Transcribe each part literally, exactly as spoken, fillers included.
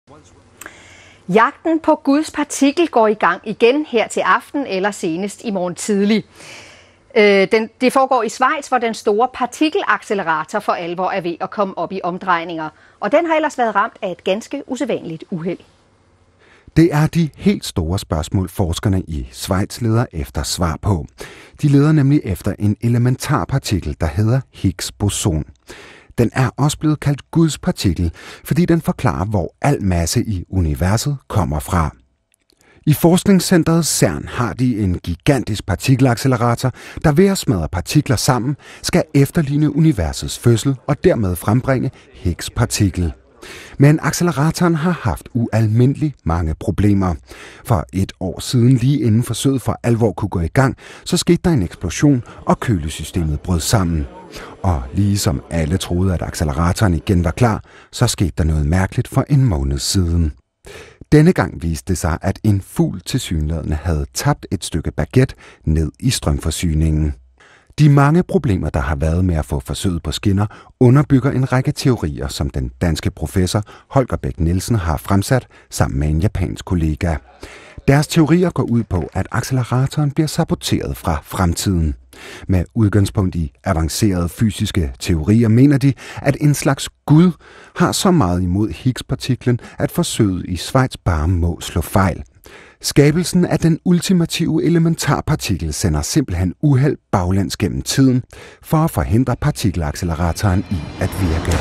Jagten på Guds partikel går i gang igen her til aften eller senest i morgen tidlig. Øh, den, det foregår i Schweiz, hvor den store partikelaccelerator for alvor er ved at komme op i omdrejninger. Og den har ellers været ramt af et ganske usædvanligt uheld. Det er de helt store spørgsmål, forskerne i Schweiz leder efter svar på. De leder nemlig efter en elementarpartikel, der hedder Higgs-Boson. Den er også blevet kaldt Guds partikel, fordi den forklarer, hvor al masse i universet kommer fra. I forskningscentret CERN har de en gigantisk partikelaccelerator, der ved at smadre partikler sammen, skal efterligne universets fødsel og dermed frembringe Higgs-partikel. Men acceleratoren har haft ualmindeligt mange problemer. For et år siden, lige inden forsøget for alvor kunne gå i gang, så skete der en eksplosion, og kølesystemet brød sammen. Og ligesom alle troede, at acceleratoren igen var klar, så skete der noget mærkeligt for en måned siden. Denne gang viste det sig, at en fugl tilsyneladende havde tabt et stykke baguette ned i strømforsyningen. De mange problemer, der har været med at få forsøget på skinner, underbygger en række teorier, som den danske professor Holger Bech Nielsen har fremsat sammen med en japansk kollega. Deres teorier går ud på, at acceleratoren bliver saboteret fra fremtiden. Med udgangspunkt i avancerede fysiske teorier mener de, at en slags gud har så meget imod Higgs-partiklen, at forsøget i Schweiz bare må slå fejl. Skabelsen af den ultimative elementarpartikel sender simpelthen uheld baglæns gennem tiden for at forhindre partikelacceleratoren i at virke.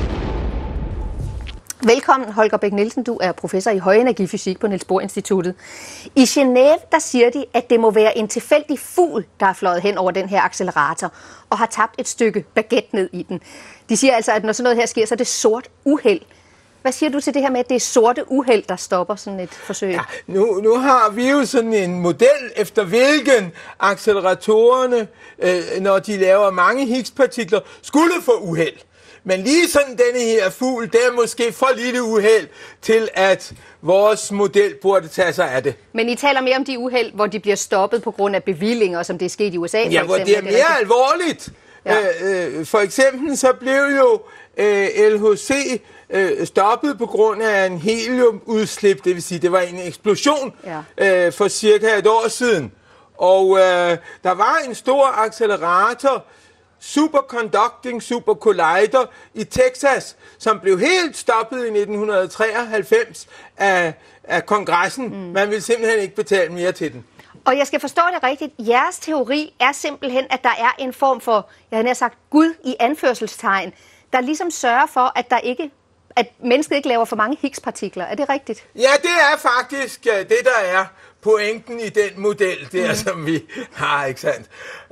Velkommen, Holger Bech Nielsen. Du er professor i højenergifysik på Niels Bohr Instituttet. I Genève, der siger de, at det må være en tilfældig fugl, der er fløjet hen over den her accelerator og har tabt et stykke baguette ned i den. De siger altså, at når sådan noget her sker, så er det sort uheld. Hvad siger du til det her med, at det er sorte uheld, der stopper sådan et forsøg? Ja, nu, nu har vi jo sådan en model, efter hvilken acceleratorerne, øh, når de laver mange Higgs-partikler, skulle få uheld. Men lige sådan denne her fugl, det er måske for lille uheld til, at vores model burde tage sig af det. Men I taler mere om de uheld, hvor de bliver stoppet på grund af bevillinger, som det er sket i U S A? Ja, hvor det er mere det er alvorligt. Ja. Øh, øh, for eksempel så blev jo øh, L H C øh, stoppet på grund af en heliumudslip, det vil sige, det var en eksplosion ja. øh, for cirka et år siden. Og øh, der var en stor accelerator, Superconducting Super Collider i Texas, som blev helt stoppet i nitten treoghalvfems af, af kongressen. Mm. Man ville simpelthen ikke betale mere til den. Og jeg skal forstå det rigtigt. Jeres teori er simpelthen, at der er en form for, jeg har nær sagt, Gud i anførselstegn, der ligesom sørger for, at der ikke, at mennesket ikke laver for mange Higgs-partikler. Er det rigtigt? Ja, det er faktisk det, der er pointen i den model, der mm. som vi har, ikke sandt? Uh,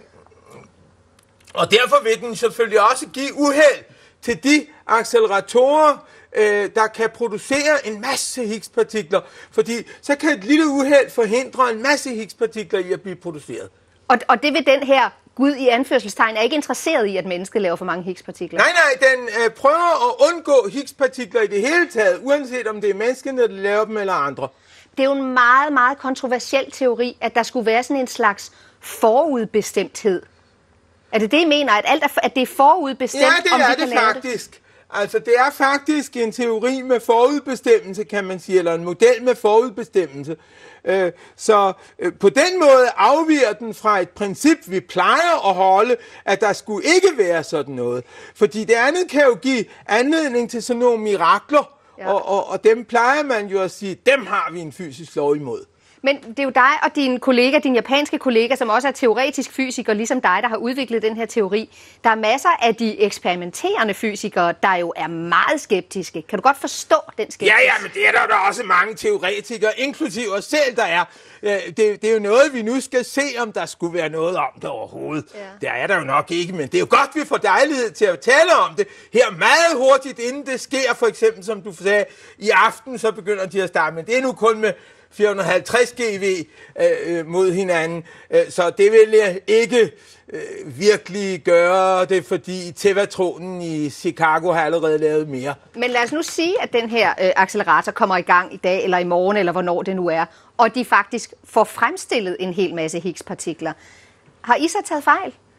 Og derfor vil den selvfølgelig også give uheld til de acceleratorer, øh, der kan producere en masse Higgs-partikler. Fordi så kan et lille uheld forhindre en masse Higgs-partikler i at blive produceret. Og, og det vil den her Gud i anførselstegn er ikke interesseret i, at mennesket laver for mange Higgs-partikler? Nej, nej, den øh, prøver at undgå Higgs-partikler i det hele taget, uanset om det er menneskene, der laver dem eller andre. Det er jo en meget, meget kontroversiel teori, at der skulle være sådan en slags forudbestemthed. Er det det, I mener, at, alt er, at det er forudbestemt, ja, det om er vi det kan lave faktisk. Det? Altså, det er faktisk en teori med forudbestemmelse, kan man sige, eller en model med forudbestemmelse. Øh, så øh, på den måde afviger den fra et princip, vi plejer at holde, at der skulle ikke være sådan noget. Fordi det andet kan jo give anledning til sådan nogle mirakler, ja. og, og, og dem plejer man jo at sige, dem har vi en fysisk lov imod. Men det er jo dig og din kollega, din japanske kollega, som også er teoretisk fysiker, ligesom dig, der har udviklet den her teori. Der er masser af de eksperimenterende fysikere, der jo er meget skeptiske. Kan du godt forstå den skepsis? Ja, ja, men det er der, der også mange teoretikere, inklusive os selv, der er. Det, det er jo noget, vi nu skal se, om der skulle være noget om det overhovedet. Ja. Der er der jo nok ikke, men det er jo godt, vi får dejlighed til at tale om det her meget hurtigt, inden det sker. For eksempel, som du sagde, i aften, så begynder de at starte, men det er nu kun med fire hundrede og halvtreds GeV øh, mod hinanden, øh, så det vil jeg ikke øh, virkelig gøre det, fordi tevatronen i Chicago har allerede lavet mere. Men lad os nu sige, at den her øh, accelerator kommer i gang i dag, eller i morgen, eller hvornår det nu er, og de faktisk får fremstillet en hel masse Higgs-partikler. Har I så taget fejl?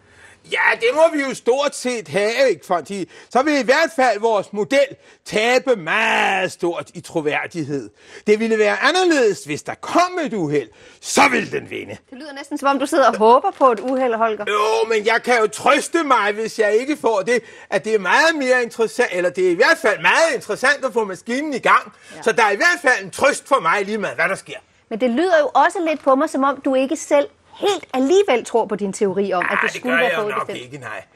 Ja, det må vi jo stort set have, ikke? Fordi så vil i hvert fald vores model tabe meget stort i troværdighed. Det ville være anderledes, hvis der kom et uheld. Så ville den vinde. Det lyder næsten som om, du sidder og håber på et uheld, Holger. Jo, men jeg kan jo trøste mig, hvis jeg ikke får det, at det er meget mere interessant, eller det er i hvert fald meget interessant at få maskinen i gang. Ja. Så der er i hvert fald en trøst for mig lige med, hvad der sker. Men det lyder jo også lidt på mig, som om du ikke selv helt alligevel tror på din teori om, ja, at det, det skulle være forudbestemt. det gør jeg nok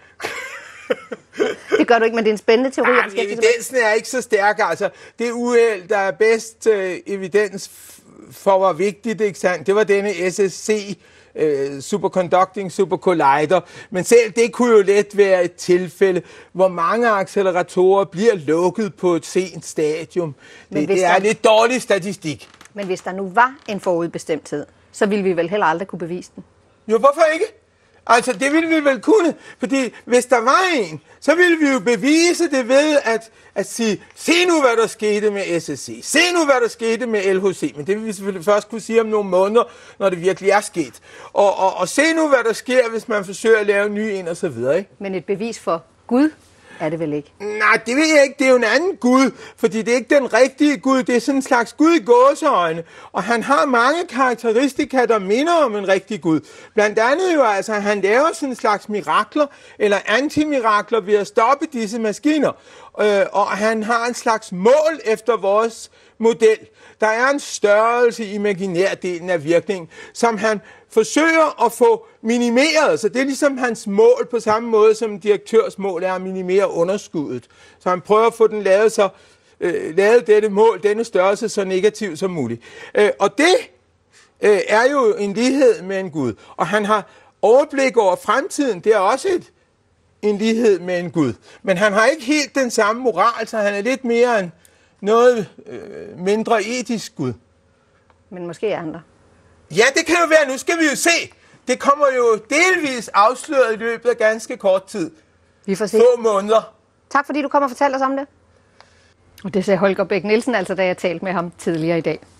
ikke, nej. Det gør du ikke, men det er en spændende teori. Ja, men evidensen er ikke så stærk, altså. Det uheld, der er bedst øh, evidens for, hvor vigtigt, ikke sandt? Det var denne S S C, øh, Superconducting Super Collider. Men selv det kunne jo let være et tilfælde, hvor mange acceleratorer bliver lukket på et sent stadium. Det, det er der... lidt dårlig statistik. Men hvis der nu var en forudbestemthed, så ville vi vel heller aldrig kunne bevise den. Jo, hvorfor ikke? Altså, det ville vi vel kunne, fordi hvis der var en, så ville vi jo bevise det ved at, at sige, se nu, hvad der skete med S S C, se nu, hvad der skete med L H C, men det vil vi selvfølgelig først kunne sige om nogle måneder, når det virkelig er sket. Og, og, og se nu, hvad der sker, hvis man forsøger at lave en ny en og så videre, ikke? Men et bevis for Gud er det vel ikke? Nej, det ved jeg ikke. Det er jo en anden Gud, fordi det er ikke den rigtige Gud. Det er sådan en slags Gud i gåseøjne. Og han har mange karakteristika, der minder om en rigtig Gud. Blandt andet jo altså, at han laver sådan en slags mirakler, eller antimirakler ved at stoppe disse maskiner. Øh, og han har en slags mål efter vores model. Der er en størrelse i imaginærdelen af virkningen, som han forsøger at få minimeret. Så det er ligesom hans mål på samme måde, som en direktørs mål er at minimere underskuddet. Så han prøver at få den lavet, så, øh, lavet dette mål, denne størrelse, så negativ som muligt. Øh, og det øh, er jo en lighed med en Gud. Og han har overblik over fremtiden. Det er også et, en lighed med en Gud. Men han har ikke helt den samme moral, så han er lidt mere en noget øh, mindre etisk Gud. Men måske er han der. Ja, det kan jo være. Nu skal vi jo se. Det kommer jo delvis afsløret i løbet af ganske kort tid. Vi får se. Få måneder. Tak fordi du kom og fortalte os om det. Og det sagde Holger Bech Nielsen, altså da jeg talte med ham tidligere i dag.